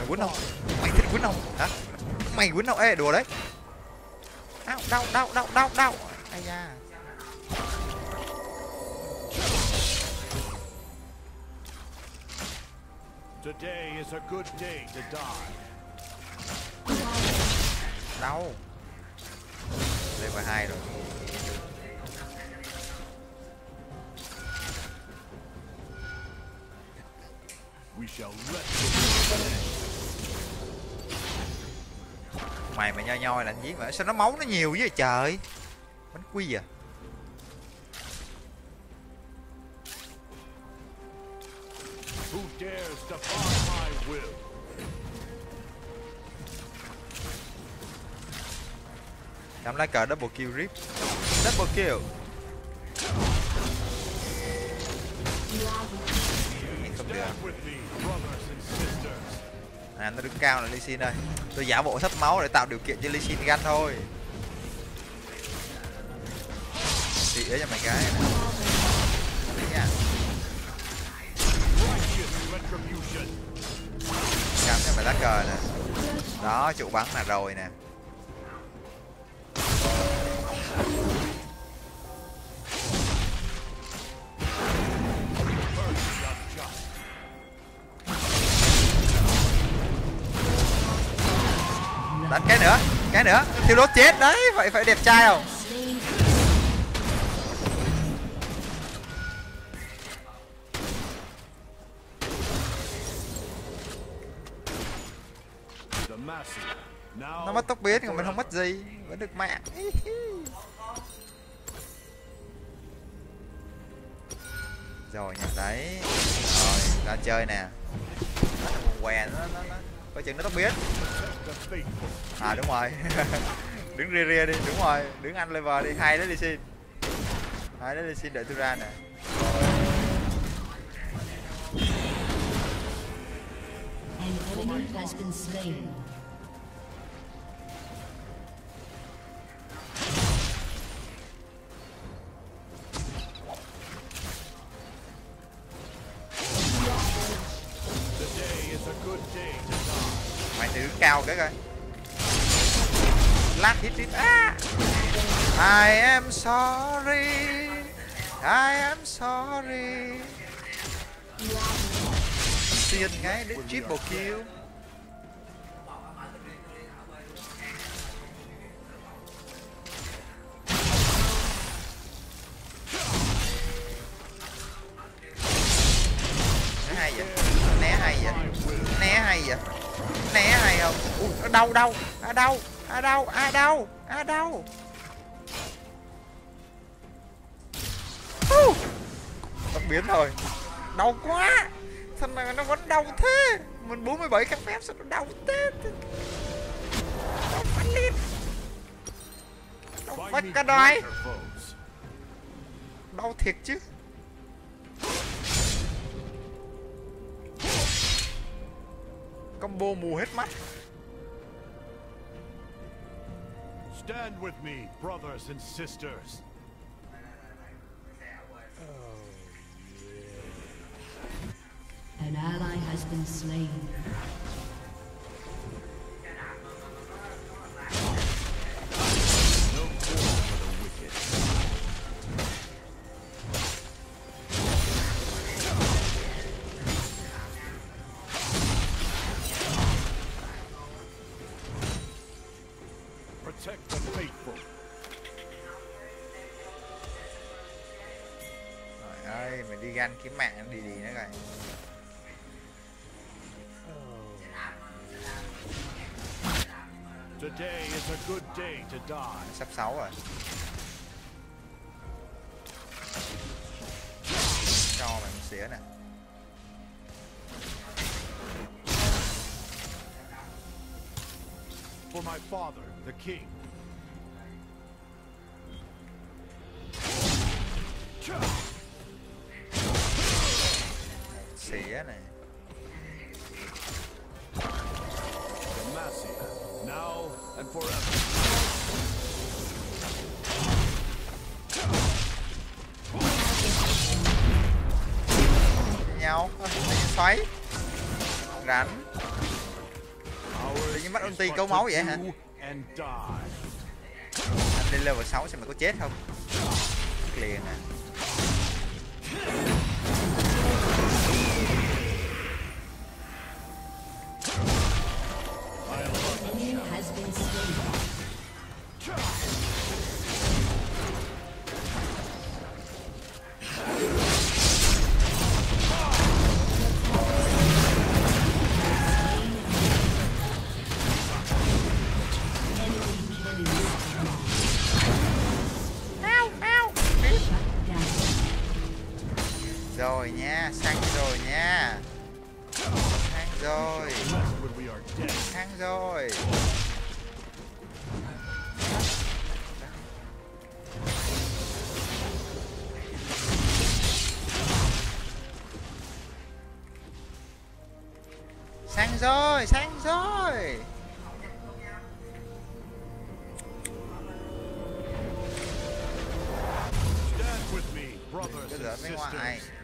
Mày quýnh không? Mày thích quýnh không? Hả? Mày quýnh không? Ê đùa đấy. Đau. Ai da. Today is a good day to die. Đau. Level 2 rồi. We shall let Mày mà nhoi là anh giết mà sao nó máu nó nhiều vậy trời. Bánh quy à. Who dares defy my will? Cảm lá cờ double kill rip. Double kill. Không được. À, nó đứng cao là Lee Sin ơi. Tôi giả bộ thấp máu để tạo điều kiện cho Lee Sin gan thôi. Tỉa cho mày cái này. Nha. Cắm cho mày lá cờ nè. Đó, trụ bắn là rồi nè. Đánh cái nữa, thiếu đốt chết đấy, vậy phải đẹp trai không? Nó mất tốc biến còn mình không mất gì, vẫn được mạng. Rồi nhận đấy, rồi ra chơi nè, nó là một què nó coi chừng nó tốc biến. À đúng rồi. Đứng ria đi, đúng rồi, đứng ăn level đi, hay đấy Lee Sin. Hay đấy Lee Sin, đợi tôi ra nè. An enemy has been slain. Mày thử cao cái coi. Lát hit hit. I am sorry. I am sorry. Xuyên ngay đến triple kill. Hay vậy? Né hay vậy? Né hay vậy? Né hay không? Ui, đau. Tóc biến thôi. Đau quá. Thằng này nó vẫn đau thế. Mình 47 kháng phép sao nó đau thế? Đau phát lên. Đau phát cả đói. Đau thiệt chứ. Combo mù hết mắt. Stand with me, brothers and sisters. An ally has been slain. No cure for the wicked. Protect the faithful. Trời ơi, mình đi gan kiếm mạng đi nữa rồi. Today is a good day to die. Sắp 6 rồi. Cho mày một xía nè. For my father, the king. Xía này. Demacia, now and forever. Nhau, xoáy. Rắn. như mắt ulti câu máu vậy hả? and die. Anh lên level 6 xem mày có chết không? Liền à. Has been slain. Rồi nha, sang rồi nha. Sang rồi. When we are dead. Sang rồi. Sang rồi, sang rồi. Stand with me, brothers Bây giờ and với ngoại. sisters.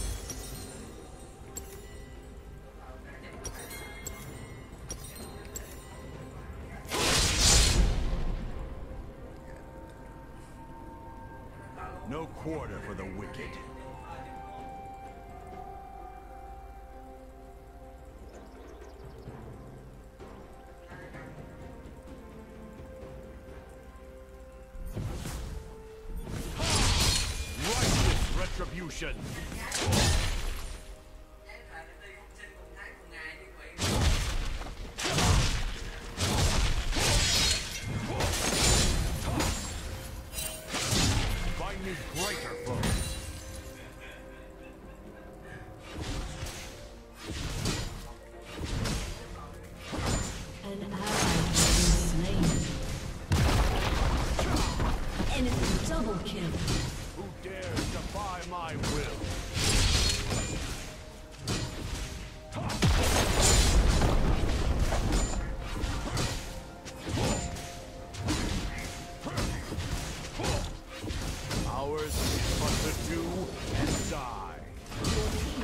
No quarter for the wicked. Righteous retribution. Find me greater foes. An ally has been slain. Enemy double kill. Who dares defy my will? Ours is but to do and die.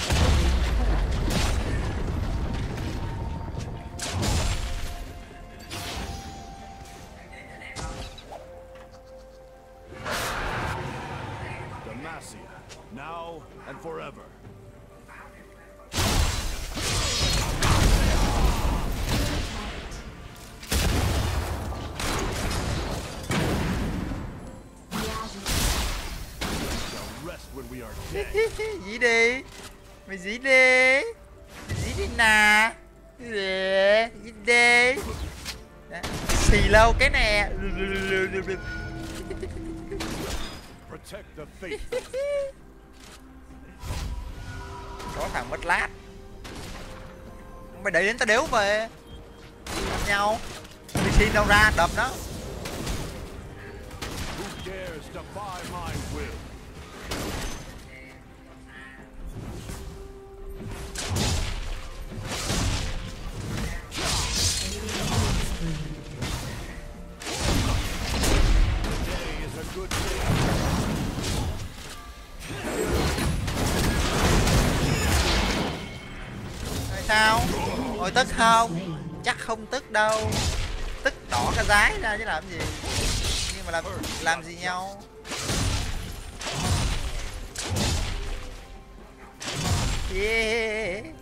Demacia, now and forever. Shall rest when we are dead. Dí đi. Mày dí đi. Mày dí đi nè. Dí đi. Đó. Xì lâu cái nè. Protect the faithful. Có thằng mất lát. Mày đẩy đến tao đéo về. Gặp nhau. Đi xin đâu ra đập nó. Who dares defy my will? Today is a good day. Rồi sao? Ôi tức không? Chắc không tức đâu. Tức đỏ cả dái ra chứ làm gì. Nhưng mà làm gì nhau? Yeah.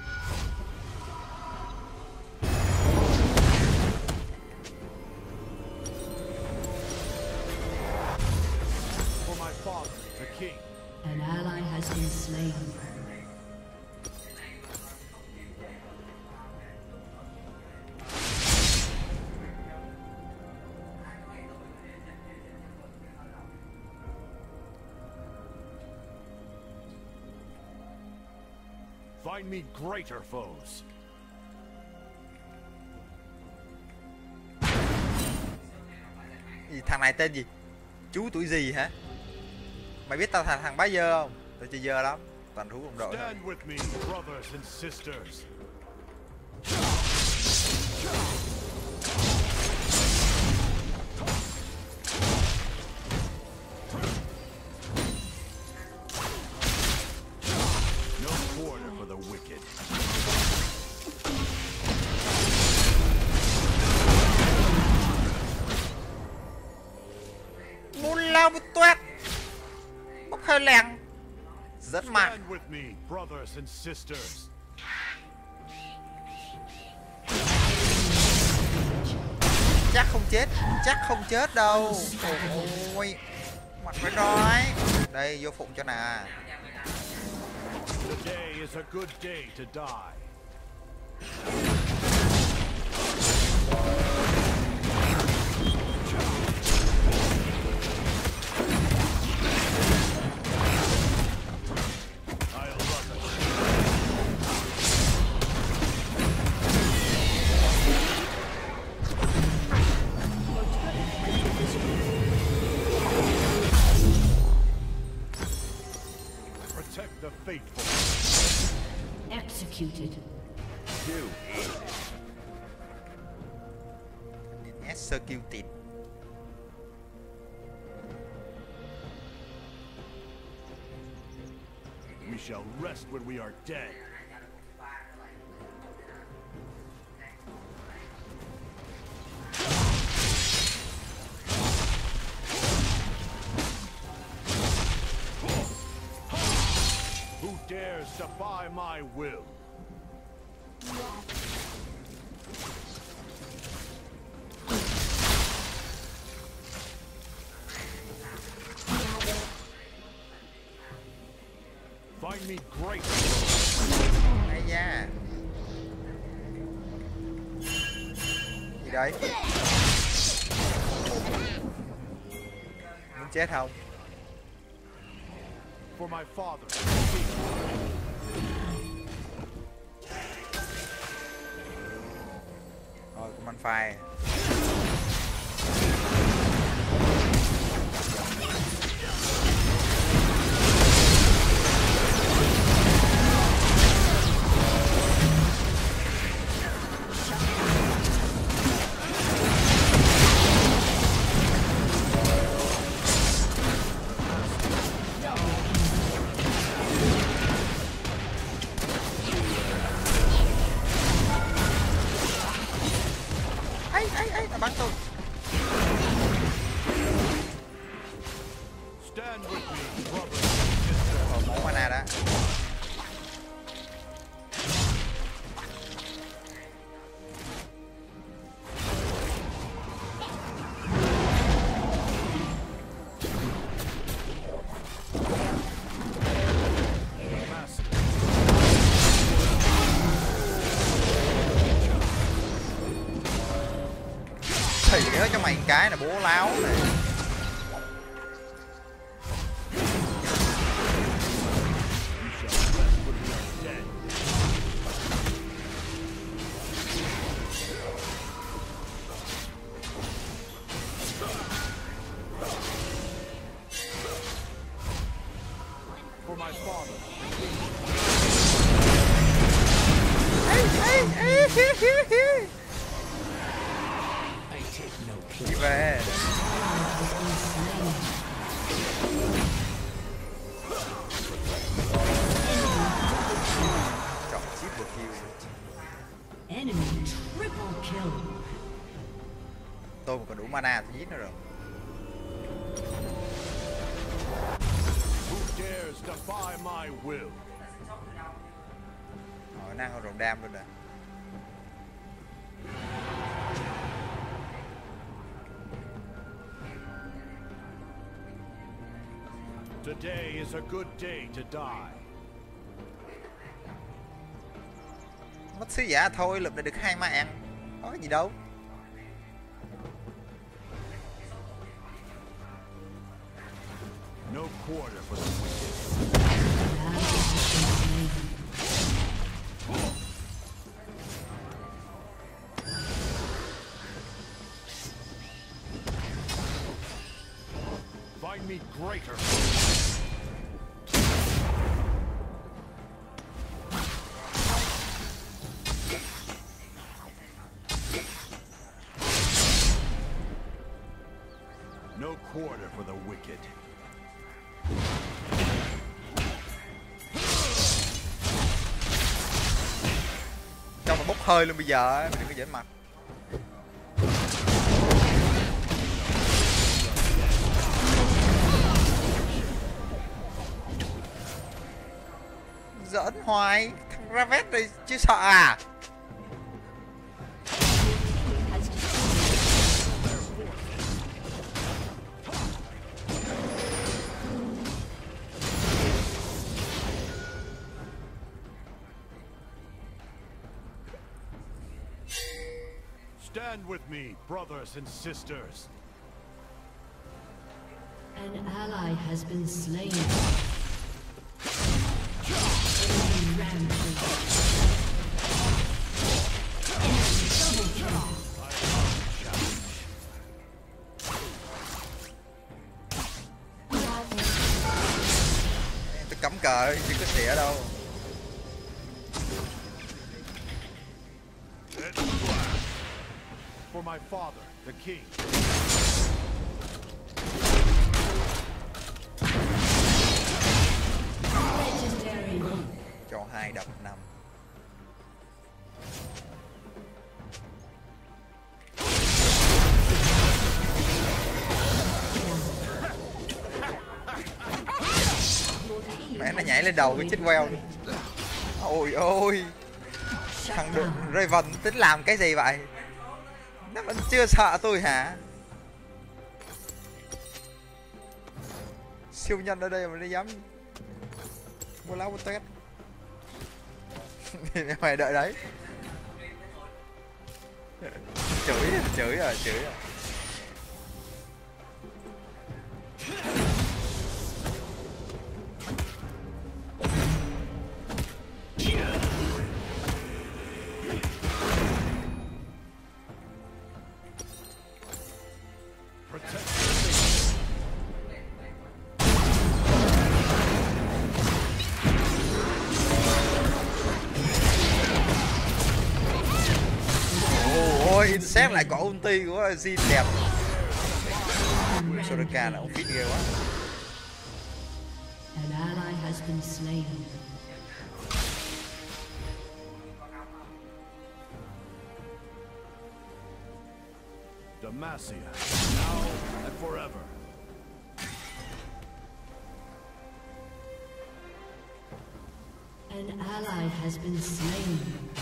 For my father, the king. An ally has been slain. Find me greater foes. Gì, thằng này tên gì? Chú tuổi gì hả? Mày biết tao thằng bá dơ không? Tao chơi dơ lắm. Toàn thú đồng đội thôi. Stand with me, brothers and sisters. No quarter for the wicked. chơi lèn rất mạnh. Stand with me, brothers and sisters. Chắc không chết đâu. Ôi, mặt phải đói. Đây vô phụng cho nè. Today is a good day to die. Protect the faithful. Executed. Executed. We shall rest when we are dead. Who dares defy my will? Find me great. Hay da. Gì đấy? Muốn chết không? For my father. Rồi, cũng ăn phai. Nó bắn tôi. Stand with me, brothers and sisters. Còn 4 mana đó. Thì nhớ cho mày cái là bố láo này. For my father. Đi về. Chọn triple kill. Enemy triple kill. Tôi mà còn đủ mana tôi giết nó rồi. Who dares defy my will? Rồi năng con rồng đam luôn nè. Today is a good day to die. Mất sứ giả thôi, lượm lại được 2 mạng. Có gì đâu. No quarter for the wicked. Find me greater. No quarter for the wicked. Cho mà bốc hơi luôn bây giờ, mày đừng có giỡn mặt. giỡn hoài. Thằng Ravet này chưa sợ à? Stand with me, brothers and sisters. An ally has been slain. Enemy rampage. Enemy double kill. Tôi cắm cờ chứ có xỉa đâu. For my father, the king. Legendary. Cho 2 đập 5. Mẹ nó nhảy lên đầu cái chết queo luôn. Ôi ôi. Thằng Raven tính làm cái gì vậy? Nó vẫn chưa sợ tôi hả? Siêu nhân ở đây mà nó dám mua lá mua tét. Mày đợi đấy. Chửi rồi. Ôi, Insect lại có ulti của Jhin đẹp. Soraka là ông fit ghê quá. An ally has been slain. Demacia, now and forever. An ally has been slain.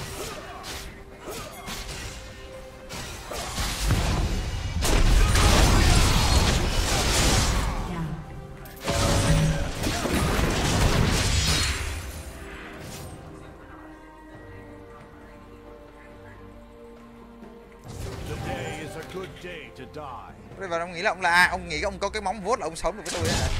Today is a good day to die. Và ông nghĩ là ông là ai? Ông nghĩ ông có cái móng vuốt là ông sống được với tôi hả?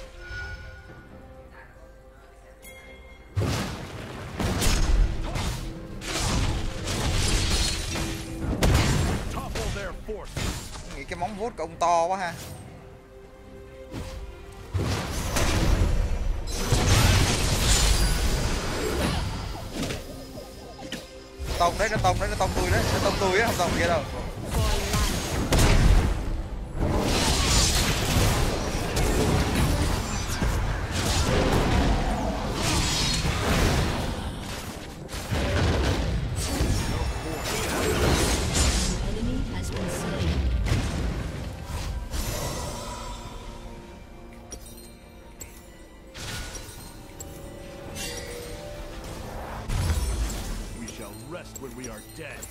Topple their forces. Ông nghĩ cái móng vuốt của ông to quá ha. Tông đấy, nó tông tôi đấy, nó tông tôi á, không tông kia đâu. Enemy has been slain. We shall rest when we are dead.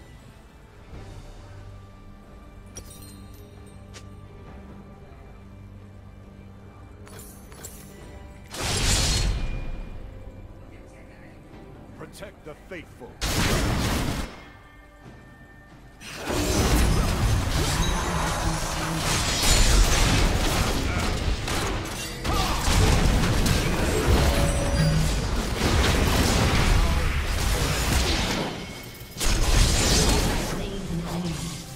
Protect the faithful. Slain an enemy.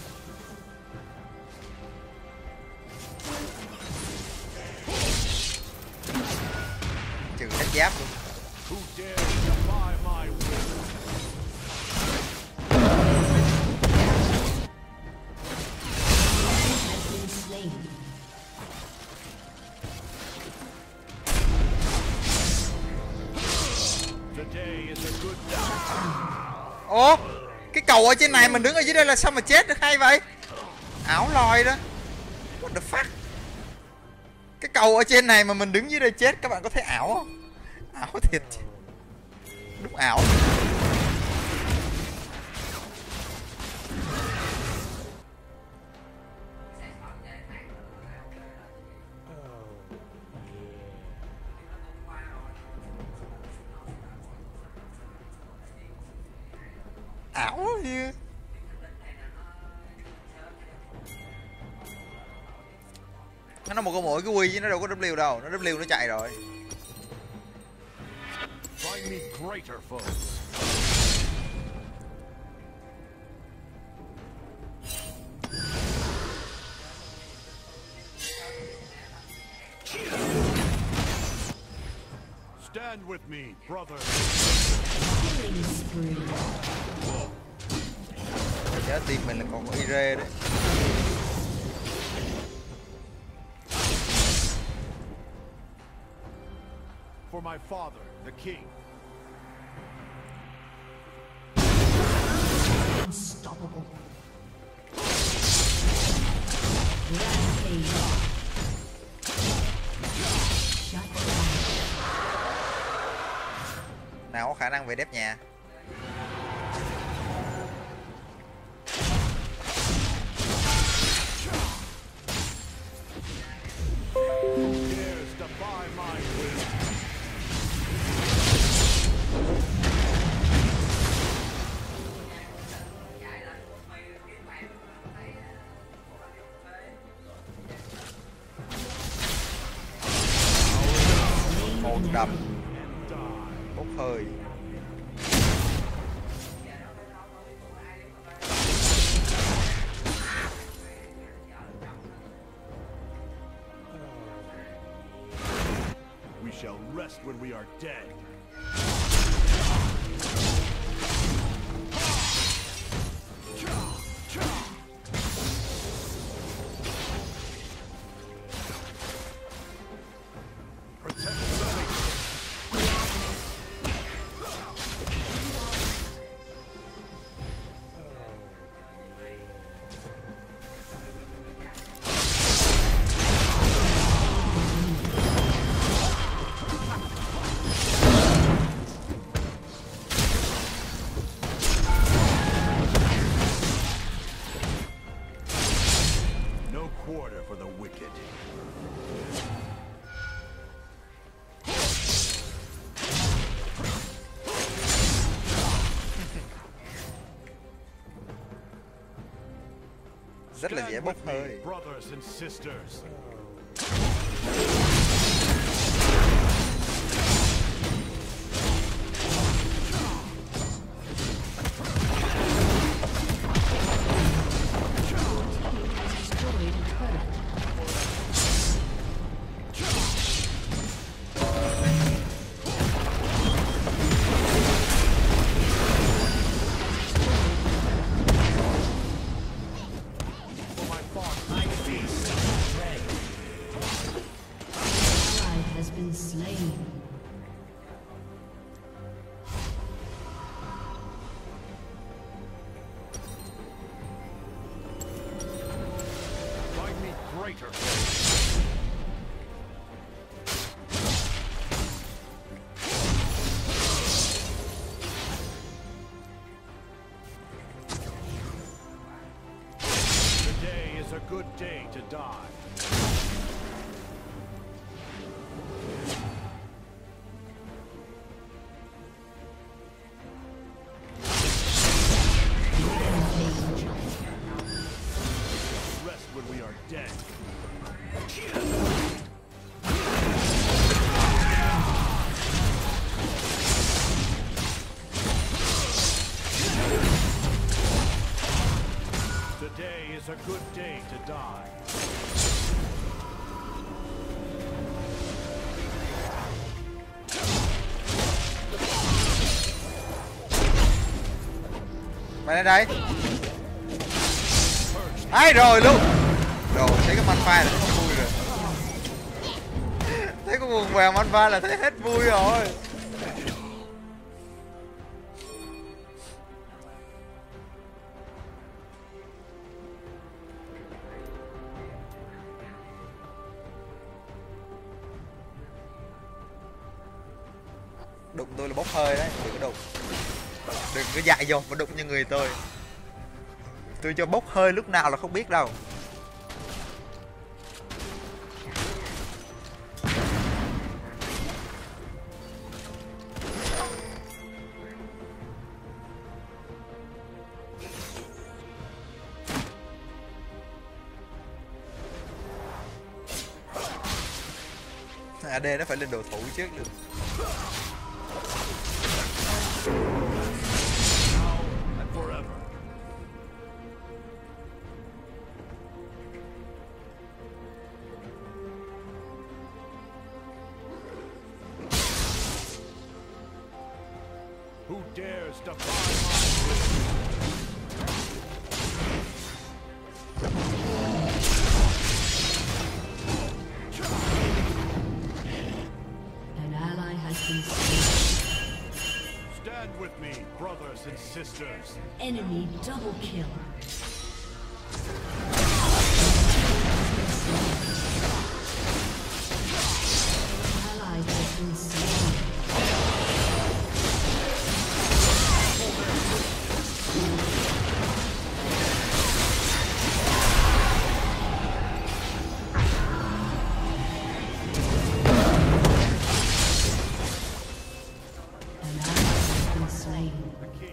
Trừ hết giáp luôn. Who dares defy my will? Has been slain. Today is a good day. Ủa? Cái cầu ở trên này mình đứng ở dưới đây là sao mà chết được hay vậy? Ảo lòi đó. What the fuck? Cái cầu ở trên này mà mình đứng dưới đây chết, các bạn có thấy ảo không? Ảo thiệt. Đúng ảo. Ảo như nó một con mũi cái quy chứ nó đâu có W đâu, nó W nó chạy rồi. Find me greater foes. Stand with me, brother. Killing spree. Giá team mình là còn có Ire đấy. For my father, the king. Unstoppable. Rampage. Shut down. Nào có khả năng về đép nhà. Dares defy my will. Một đầm And die. bốc hơi. We shall rest when we are dead. Protect the faithful. No quarter for the wicked. Rất là dễ Stand bốc with me, hơi. brothers and sisters. Destroyed a turret. For my father, I feast. Ally has been slain. Find me greater. Today is a good day to die. Rampage. Rest when we are dead. Today is a good day to die. Mày lên đây. Ai rồi luôn. Rồi thấy cái manfa là thấy vui rồi. Thấy có quần què manfa là thấy hết vui rồi. Đụng tôi là bốc hơi đấy, đừng có đụng. Đừng có dại dột mà đụng như người tôi. Tôi cho bốc hơi lúc nào là không biết đâu. AD nó phải lên đồ thủ trước được. And forever. Who dares defy my will? An ally has been slain. Stand with me, brothers and sisters. Enemy double kill. Ally has been slain. An ally has been slain.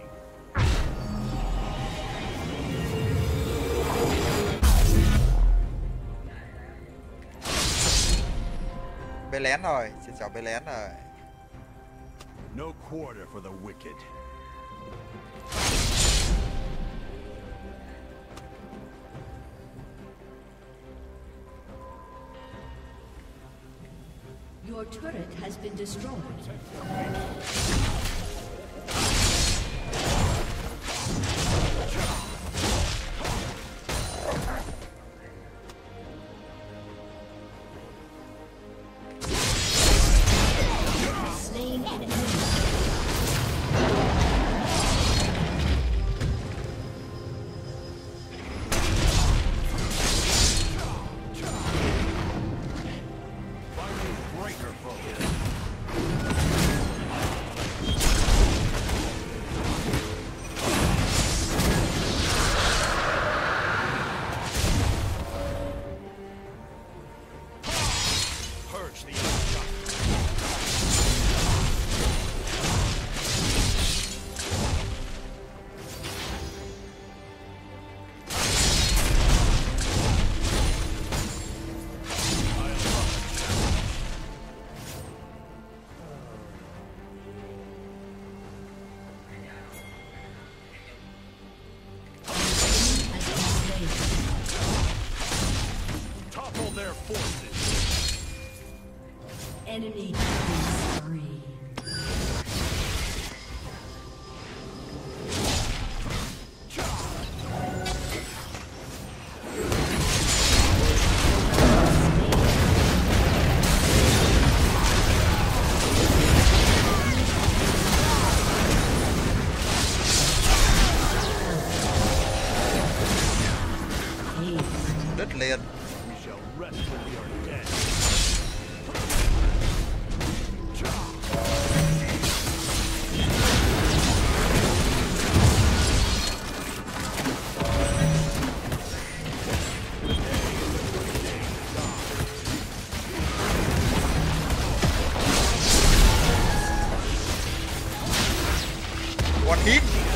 Bê lén rồi, xin chào bê lén rồi. No quarter for the wicked. Your turret has been destroyed. Slain an enemy. Finding breaker focus. Purge the unjust. I love it. Has been slain. Topple their forces. Enemy killing spree. Đứt liền. We shall rest when we are dead. One hit.